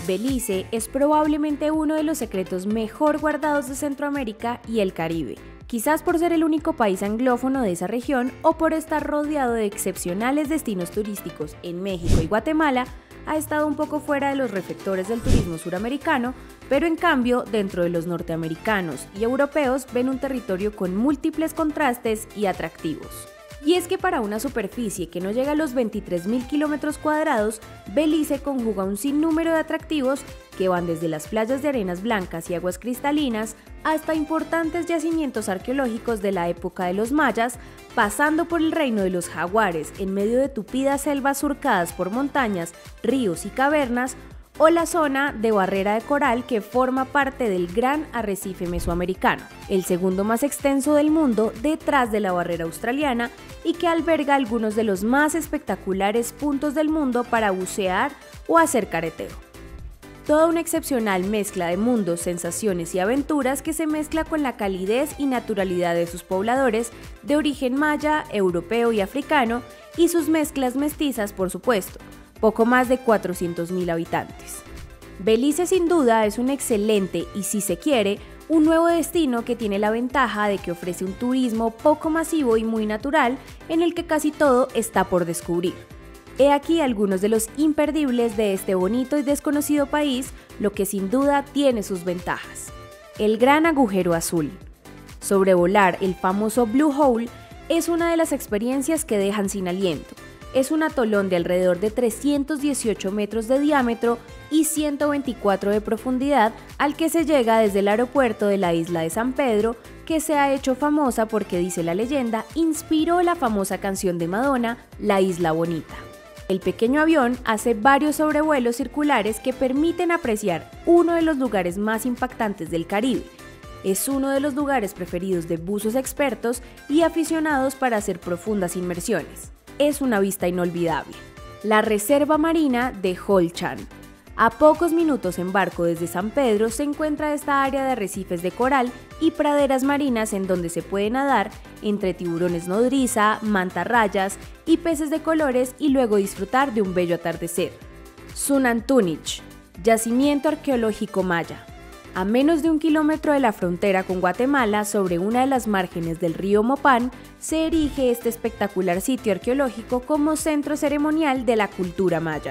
Belice es probablemente uno de los secretos mejor guardados de Centroamérica y el Caribe, quizás por ser el único país anglófono de esa región o por estar rodeado de excepcionales destinos turísticos en México y Guatemala. Ha estado un poco fuera de los reflectores del turismo suramericano, pero en cambio dentro de los norteamericanos y europeos ven un territorio con múltiples contrastes y atractivos. Y es que para una superficie que no llega a los 23.000 kilómetros cuadrados, Belice conjuga un sinnúmero de atractivos que van desde las playas de arenas blancas y aguas cristalinas hasta importantes yacimientos arqueológicos de la época de los mayas, pasando por el reino de los jaguares en medio de tupidas selvas surcadas por montañas, ríos y cavernas, o la zona de barrera de coral que forma parte del Gran Arrecife Mesoamericano, el segundo más extenso del mundo detrás de la barrera australiana y que alberga algunos de los más espectaculares puntos del mundo para bucear o hacer careteo. Toda una excepcional mezcla de mundos, sensaciones y aventuras que se mezcla con la calidez y naturalidad de sus pobladores de origen maya, europeo y africano y sus mezclas mestizas, por supuesto. Poco más de 400.000 habitantes. Belice sin duda es un excelente y, si se quiere, un nuevo destino que tiene la ventaja de que ofrece un turismo poco masivo y muy natural en el que casi todo está por descubrir. He aquí algunos de los imperdibles de este bonito y desconocido país, lo que sin duda tiene sus ventajas. El Gran Agujero Azul. Sobrevolar el famoso Blue Hole es una de las experiencias que dejan sin aliento. Es un atolón de alrededor de 318 metros de diámetro y 124 de profundidad al que se llega desde el aeropuerto de la isla de San Pedro, que se ha hecho famosa porque, dice la leyenda, inspiró la famosa canción de Madonna, La Isla Bonita. El pequeño avión hace varios sobrevuelos circulares que permiten apreciar uno de los lugares más impactantes del Caribe. Es uno de los lugares preferidos de buzos expertos y aficionados para hacer profundas inmersiones. Es una vista inolvidable. La Reserva Marina de Holchan. A pocos minutos en barco desde San Pedro se encuentra esta área de arrecifes de coral y praderas marinas en donde se puede nadar entre tiburones nodriza, mantarrayas y peces de colores y luego disfrutar de un bello atardecer. Xunantunich, yacimiento arqueológico maya. A menos de 1 kilómetro de la frontera con Guatemala, sobre una de las márgenes del río Mopán, se erige este espectacular sitio arqueológico como centro ceremonial de la cultura maya.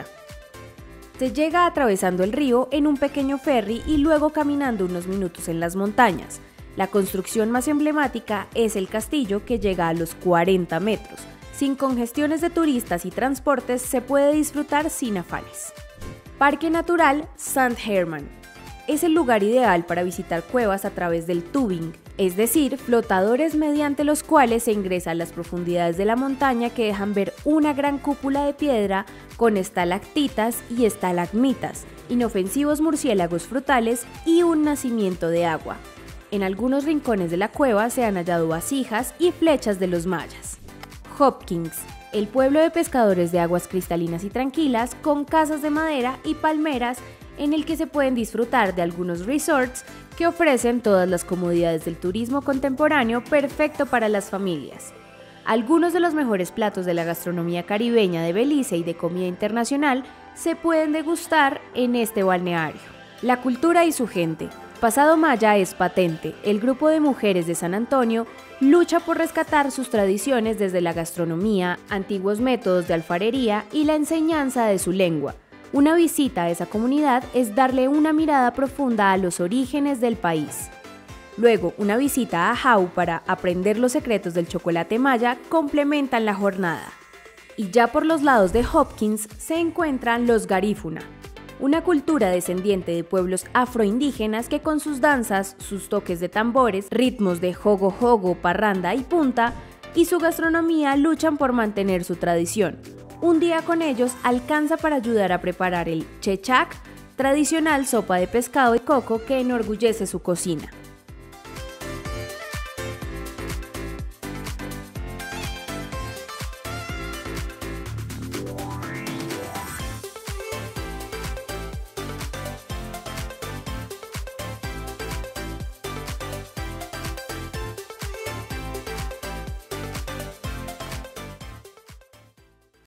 Se llega atravesando el río en un pequeño ferry y luego caminando unos minutos en las montañas. La construcción más emblemática es el castillo, que llega a los 40 metros. Sin congestiones de turistas y transportes se puede disfrutar sin afanes. Parque Natural Sant Herman. Es el lugar ideal para visitar cuevas a través del tubing, es decir, flotadores mediante los cuales se ingresa a las profundidades de la montaña que dejan ver una gran cúpula de piedra con estalactitas y estalagmitas, inofensivos murciélagos frutales y un nacimiento de agua. En algunos rincones de la cueva se han hallado vasijas y flechas de los mayas. Hopkins, el pueblo de pescadores de aguas cristalinas y tranquilas con casas de madera y palmeras en el que se pueden disfrutar de algunos resorts que ofrecen todas las comodidades del turismo contemporáneo perfecto para las familias. Algunos de los mejores platos de la gastronomía caribeña de Belice y de comida internacional se pueden degustar en este balneario. La cultura y su gente. Pasado maya es patente. El grupo de mujeres de San Antonio lucha por rescatar sus tradiciones desde la gastronomía, antiguos métodos de alfarería y la enseñanza de su lengua. Una visita a esa comunidad es darle una mirada profunda a los orígenes del país. Luego, una visita a Jau para aprender los secretos del chocolate maya complementan la jornada. Y ya por los lados de Hopkins se encuentran los garífuna, una cultura descendiente de pueblos afroindígenas que con sus danzas, sus toques de tambores, ritmos de jogo-jogo, parranda y punta, y su gastronomía luchan por mantener su tradición. Un día con ellos alcanza para ayudar a preparar el chechac, tradicional sopa de pescado y coco que enorgullece su cocina.